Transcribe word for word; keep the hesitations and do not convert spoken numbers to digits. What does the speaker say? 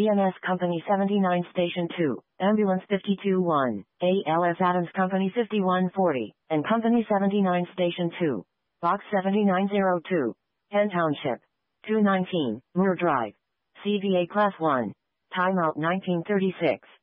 E M S Company seventy-nine Station two, Ambulance fifty-two one, A L S Adams Company fifty-one forty, and Company seventy-nine Station two, Box seventy-nine oh two, Penn Township, two nineteen, Moore Drive, C V A Class one, Timeout nineteen thirty-six.